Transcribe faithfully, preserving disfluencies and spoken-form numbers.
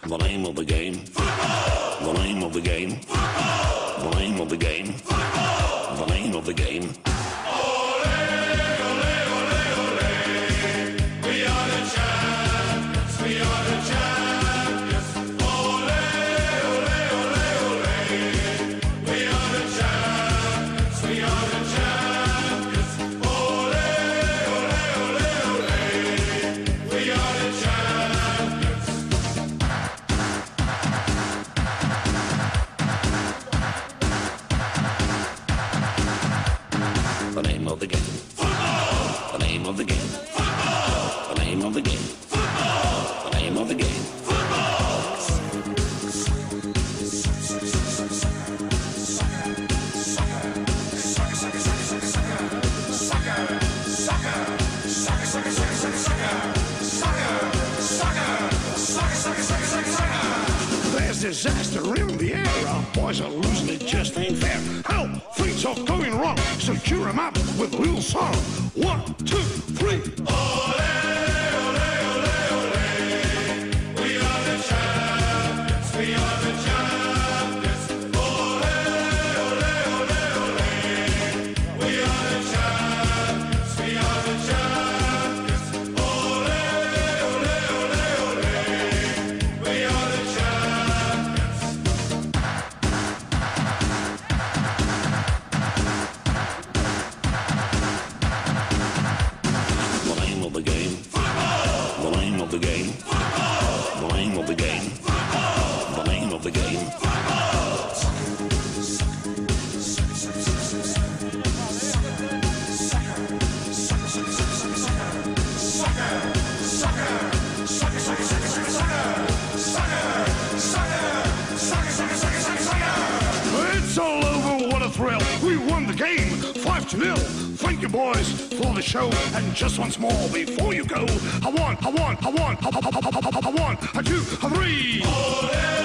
The name of the game. Football. The name of the game. Football. The name of the game. Football. The name of the game. Ole, ole, ole, ole. We are the champions. We are the champions. Ole, ole, ole, ole. We are the champions. We are the champions. Ole, ole, ole, ole. We are the champions. The name of the game. Football. The name of the game. Football. The name of the game. Football. The name of the game. There's disaster in the air. Our boys are losing, it just ain't fair. Help! Things are going wrong, so cheer 'em up with a little song. One, two, three. Ole, ole, ole, ole. We are the champions. We are the champions. Ole, ole, ole, ole. We are the champions. We are the champions. Ole, ole, ole, ole. We are the champions. The name of the game. Football. The name of the game. Football. The name of the game. Football. The name of the game. It's all over, what a thrill. We won the game, five to nil. Thank you, boys, for the show. And just once more before you go, I want, I want, I want, I want, I want, a two, a three. Ole,